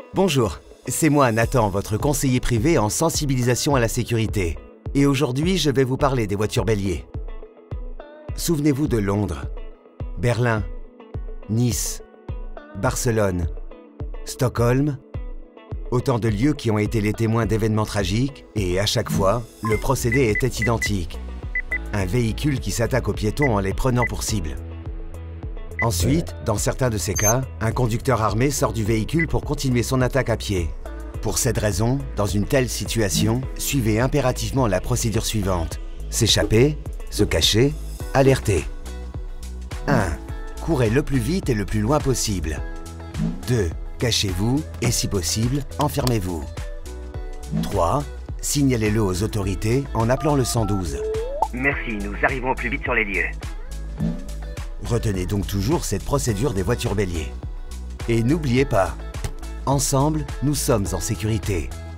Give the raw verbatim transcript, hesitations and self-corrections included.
Bonjour, c'est moi Nathan, votre conseiller privé en sensibilisation à la sécurité. Et aujourd'hui, je vais vous parler des voitures béliers. Souvenez-vous de Londres, Berlin, Nice, Barcelone, Stockholm, autant de lieux qui ont été les témoins d'événements tragiques et à chaque fois, le procédé était identique. Un véhicule qui s'attaque aux piétons en les prenant pour cible. Ensuite, dans certains de ces cas, un conducteur armé sort du véhicule pour continuer son attaque à pied. Pour cette raison, dans une telle situation, suivez impérativement la procédure suivante. S'échapper, se cacher, alerter. un. Courez le plus vite et le plus loin possible. deux. Cachez-vous et si possible, enfermez-vous. trois. Signalez-le aux autorités en appelant le cent douze. Merci, nous arrivons au plus vite sur les lieux. Retenez donc toujours cette procédure des voitures béliers. Et n'oubliez pas, ensemble, nous sommes en sécurité.